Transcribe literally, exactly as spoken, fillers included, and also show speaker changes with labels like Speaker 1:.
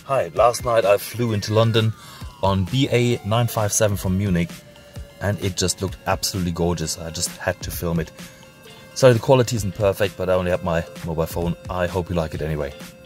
Speaker 1: Hi, last night I flew into London on B A nine five seven from Munich and it just looked absolutely gorgeous. I just had to film it. Sorry, the quality isn't perfect, but I only have my mobile phone. I hope you like it anyway.